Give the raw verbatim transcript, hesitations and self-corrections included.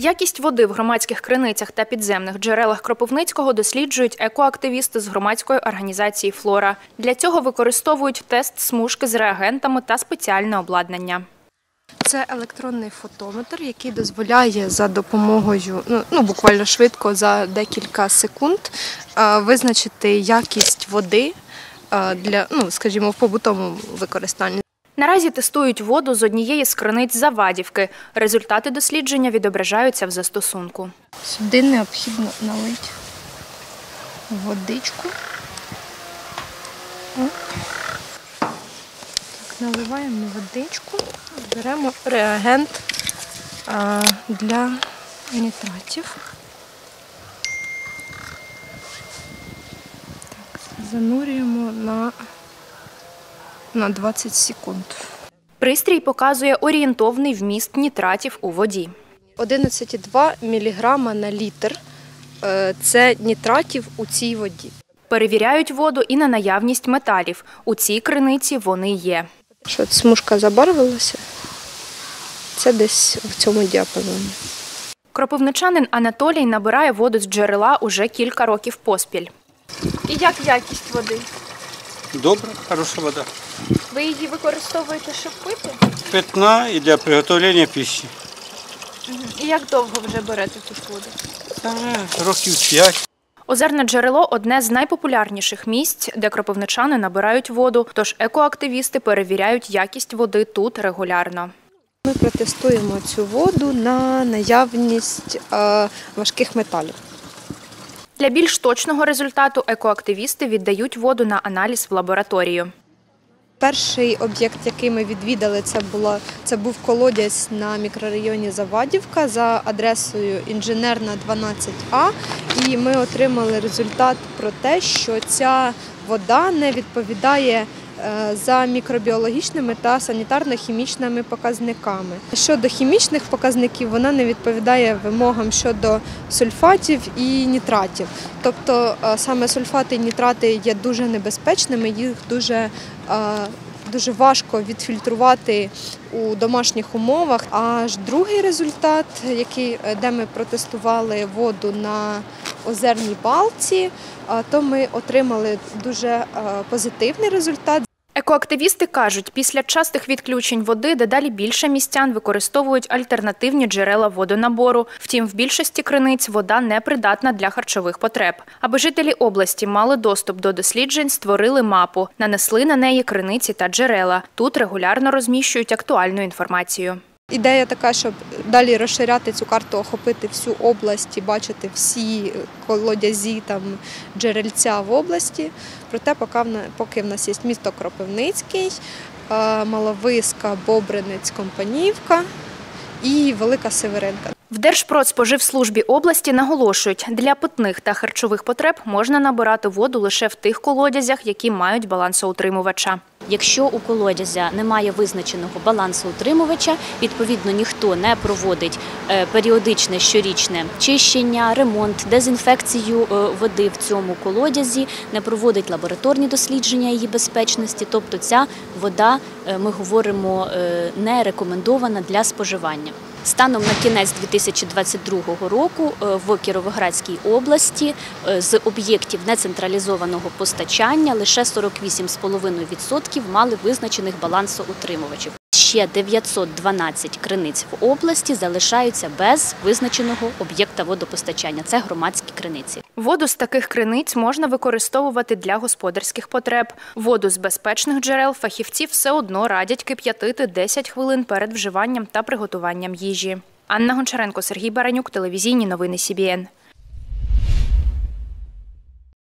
Якість води в громадських криницях та підземних джерелах Кропивницького досліджують екоактивісти з громадської організації «Флора». Для цього використовують тест смужки з реагентами та спеціальне обладнання. Це електронний фотометр, який дозволяє за допомогою, ну, ну буквально швидко, за декілька секунд, е, визначити якість води е, для, ну, скажімо, в побутовому використанні. Наразі тестують воду з однієї з криниць Завадівки. Результати дослідження відображаються в застосунку. Сюди необхідно налити водичку. Так, наливаємо водичку, беремо реагент а, для нітратів. Так, занурюємо на на двадцять секунд. Пристрій показує орієнтовний вміст нітратів у воді. одинадцять цілих два міліграма на літр – це нітратів у цій воді. Перевіряють воду і на наявність металів. У цій криниці вони є. Що смужка забарвилася, це десь в цьому діапазоні. Кропивничанин Анатолій набирає воду з джерела уже кілька років поспіль. І як якість води? Добра, хороша вода. Ви її використовуєте, щоб пити? Питна і для приготування пищі. І як довго вже берете тут воду? Та, років п'ять. Озерне джерело – одне з найпопулярніших місць, де кропивничани набирають воду, тож екоактивісти перевіряють якість води тут регулярно. Ми протестуємо цю воду на наявність е, важких металів. Для більш точного результату екоактивісти віддають воду на аналіз в лабораторію. Перший об'єкт, який ми відвідали, це, була, це був колодязь на мікрорайоні Завадівка за адресою Інженерна, дванадцять А. І ми отримали результат про те, що ця вода не відповідає за мікробіологічними та санітарно-хімічними показниками. Щодо хімічних показників, вона не відповідає вимогам щодо сульфатів і нітратів. Тобто саме сульфати і нітрати є дуже небезпечними, їх дуже, дуже важко відфільтрувати у домашніх умовах. Аж другий результат, який, де ми протестували воду на озерній балці, то ми отримали дуже позитивний результат. Екоактивісти кажуть, після частих відключень води дедалі більше містян використовують альтернативні джерела водонабору. Втім, в більшості криниць вода не придатна для харчових потреб. Аби жителі області мали доступ до досліджень, створили мапу, нанесли на неї криниці та джерела. Тут регулярно розміщують актуальну інформацію. Ідея така, щоб далі розширяти цю карту, охопити всю область і бачити всі колодязі, там, джерельця в області. Проте поки в нас є місто Кропивницький, Маловиска, Бобринець, Компанівка і Велика Северинка. В Держпродспоживслужбі області наголошують, для питних та харчових потреб можна набирати воду лише в тих колодязях, які мають балансоутримувача. Якщо у колодязя немає визначеного балансоутримувача, відповідно ніхто не проводить періодичне щорічне чищення, ремонт, дезінфекцію води в цьому колодязі, не проводить лабораторні дослідження її безпечності, тобто ця вода, ми говоримо, не рекомендована для споживання. Станом на кінець дві тисячі двадцять другого року в Кіровоградській області з об'єктів нецентралізованого постачання лише сорок вісім цілих п'ять десятих відсотка мали визначених балансоутримувачів. Ще дев'ятсот дванадцять криниць в області залишаються без визначеного об'єкта водопостачання. Це громадські криниці. Воду з таких криниць можна використовувати для господарських потреб. Воду з безпечних джерел фахівці все одно радять кип'ятити десять хвилин перед вживанням та приготуванням їжі. Анна Гончаренко, Сергій Баранюк, телевізійні новини Сі Бі Ен.